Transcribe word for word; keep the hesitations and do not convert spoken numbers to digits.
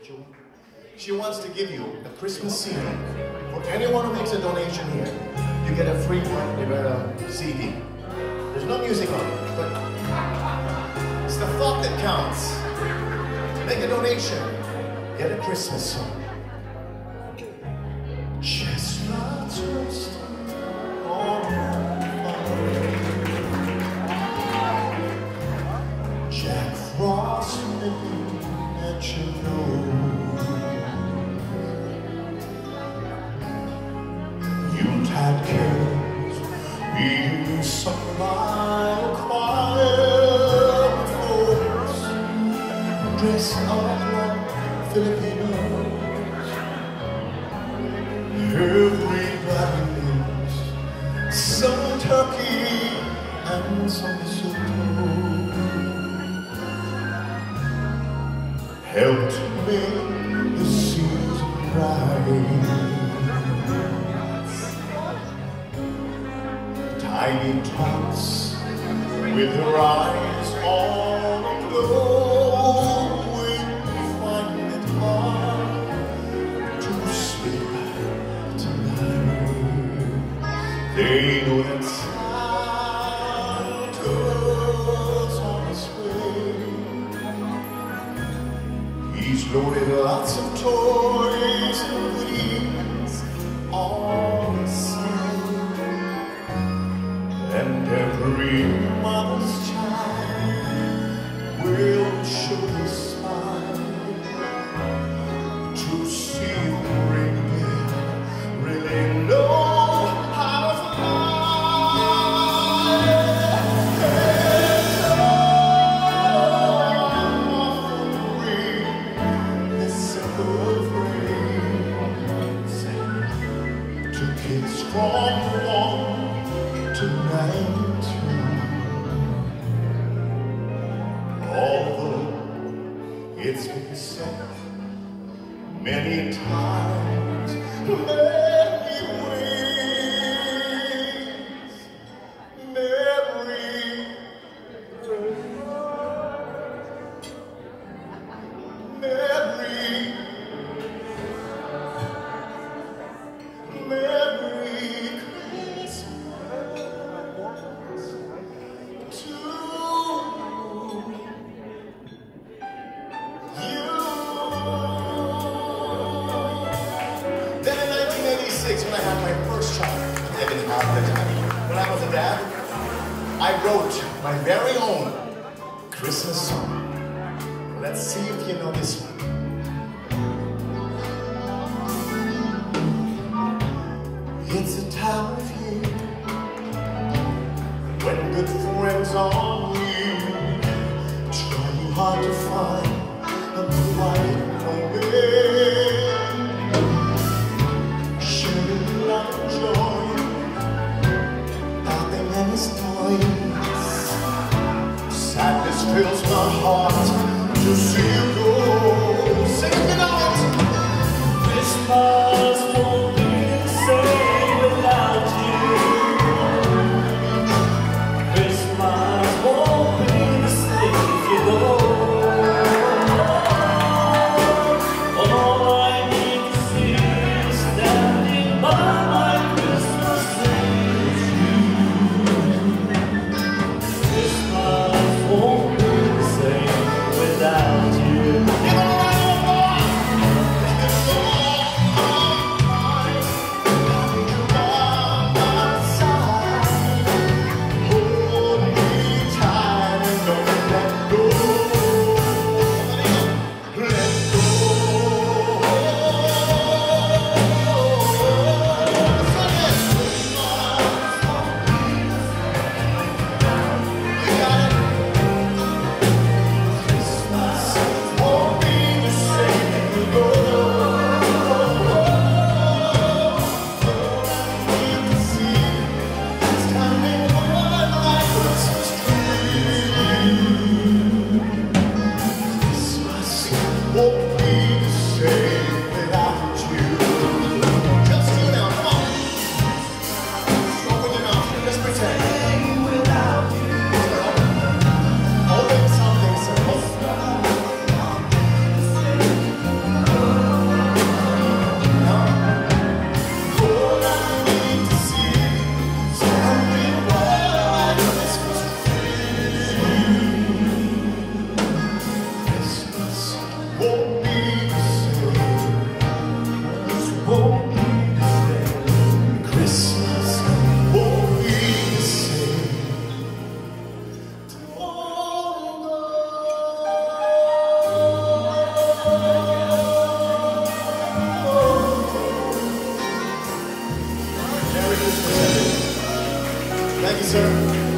She, she wants to give you a Christmas C D. For anyone who makes a donation here, you get a free Martin Rivera C D. There's no music on it, but it's the thought that counts. Make a donation, get a Christmas song. Chestnuts roasting on fire. Jack Frost nipping at your nose. Yuletide carols being sung by a choir of folks dressed up like Filipinos. Everybody needs some turkey and some mistletoe. Help to make the season bright. Tiny tots with her eyes all aglow will find it hard to sleep tonight. They know that Santa's on his way. He's loaded lots of toys and goodies all the same. And every mother's child will show a smile to see the reindeer really know how to fly. And this simple phrase to kids from one to ninety-two. Although it's been said many times, many ways, Merry Merry Merry when I had my first child, I didn't have the time. When I was a dad, I wrote my very own Christmas song. Let's see if you know this one. It's a time of year when good friends are near, trying hard to find a quiet way. Sadness fills my heart to see you go. Sing it out. Christmas won't be the same without you. Christmas won't be the same if you go. All I need to see is standing by my Christmas tree. Christmas won't be the same without you. Thank you, sir.